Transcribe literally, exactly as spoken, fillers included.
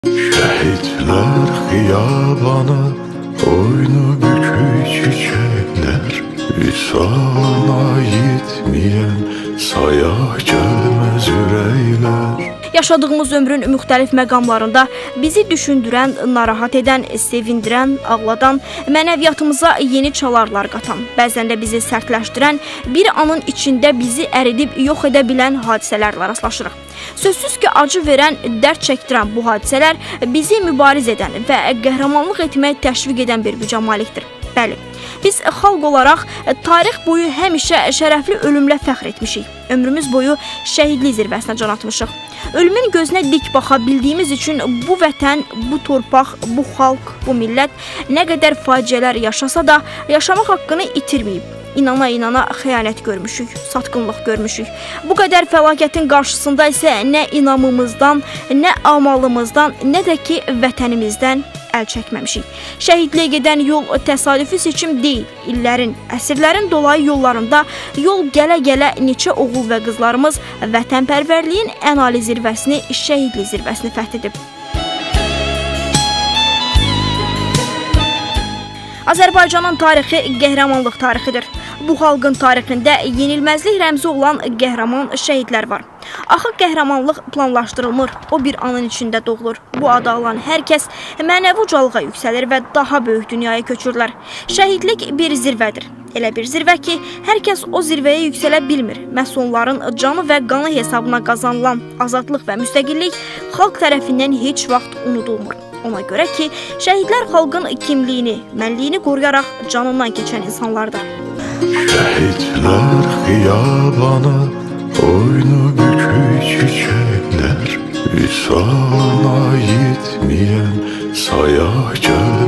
Şehitler xiyabanı, boynu bükük çiçekler, Vüsalına yetmeyen saya gelmez ürəklər. Yaşadığımız ömrün müxtəlif məqamlarında bizi düşündürən, narahat edən, sevindirən, ağladan, mənəviyyatımıza yeni çalarlar qatan, bəzən də bizi sərtləşdirən, bir anın içində bizi əridib yox edə bilən hadisələrlə rastlaşırıq. Sözsüz ki, acı verən, dərd çəkdirən bu hadisələr bizi mübariz edən və qəhrəmanlıq etməyə təşviq edən bir gücə malikdir. Bəli, biz xalq olaraq tarix boyu həmişə şərəfli ölümlə fəxr etmişik. Ömrümüz boyu şəhidlik zirvəsinə can atmışıq. Ölümün gözünə dik baxa bildiyimiz üçün bu vətən, bu torpaq, bu xalq, bu millət nə qədər faciələr yaşasa da yaşamaq haqqını itirməyib. İnana-inana xəyanət görmüşük, satqınlıq görmüşük. Bu qədər fəlakətin qarşısında isə nə inamımızdan, nə amalımızdan, nə də ki vətənimizdən əl çəkməmişik. Şəhidliyə gedən yol təsadüfi seçim deyil. İllərin, əsrlərin dolayı yollarında yol gələ-gələ neçə oğul və qızlarımız vətənpərvərliyin ən ali zirvəsini, şəhidlik zirvəsini fəth edib. Azərbaycanın tarixi qəhrəmanlıq tarixidir. Bu xalqın tarixində yenilməzlik rəmzi olan qəhrəman şəhidlər var. Axı qəhrəmanlıq planlaşdırılmır, o bir anın içində doğulur. Bu adı alan hər kəs mənəvi ucalığa yüksəlir və daha böyük dünyaya köçürlər. Şəhidlik bir zirvədir. Elə bir zirvə ki, hər kəs o zirvəyə yüksələ bilmir. Məhz onların canı və qanı hesabına qazanılan azadlıq və müstəqillik xalq tərəfindən heç vaxt unudulmur. Ona görə ki, şəhidlər xalqın kimliyini, mənliyini qoruyaraq canından keçən insanlardır. Şehitler xiyabanı, boynu bükük çiçekler, Vüsalına yetmeyen saya gelmez.